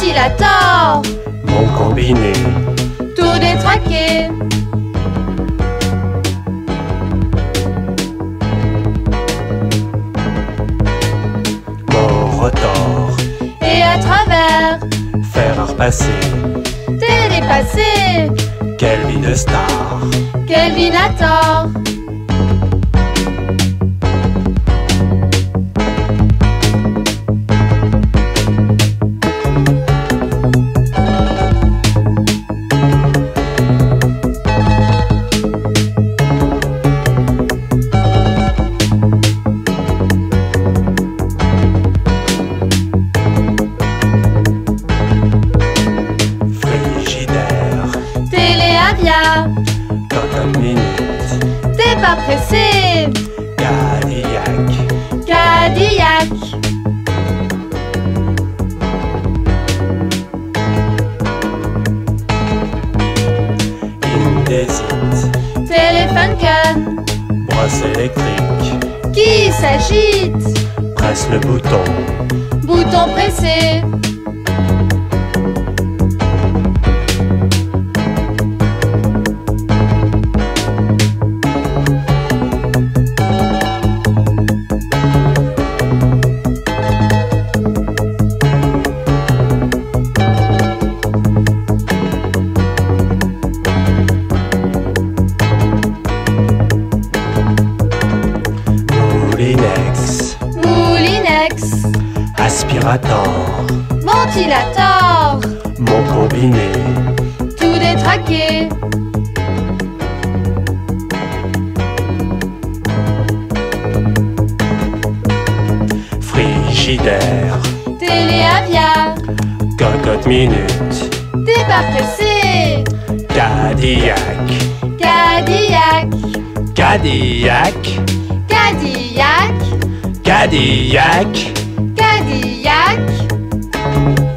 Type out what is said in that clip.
Ventilateur. Mon combiné. Tout détraqué. Mon rotor. Et à travers. Fer à repasser. Télépassé. Quelle vie de star. Kelvinator. Frigidaire. Téléavia. Cocotte minute. T'es pas pressé. Cadillac. Cadillac. Indésite. Téléphone gun. Brosse électrique. Qui s'agite. Presse le bouton. Bouton pressé. Moulinex. Moulinex. Aspirateur. Ventilateur. Mon combiné. Tout détraqué. Frigidaire. Téléavia. Cocotte minute. T'es pas pressé. Cadillac. Cadillac. Cadillac. Cadillac. Cadillac. Cadillac.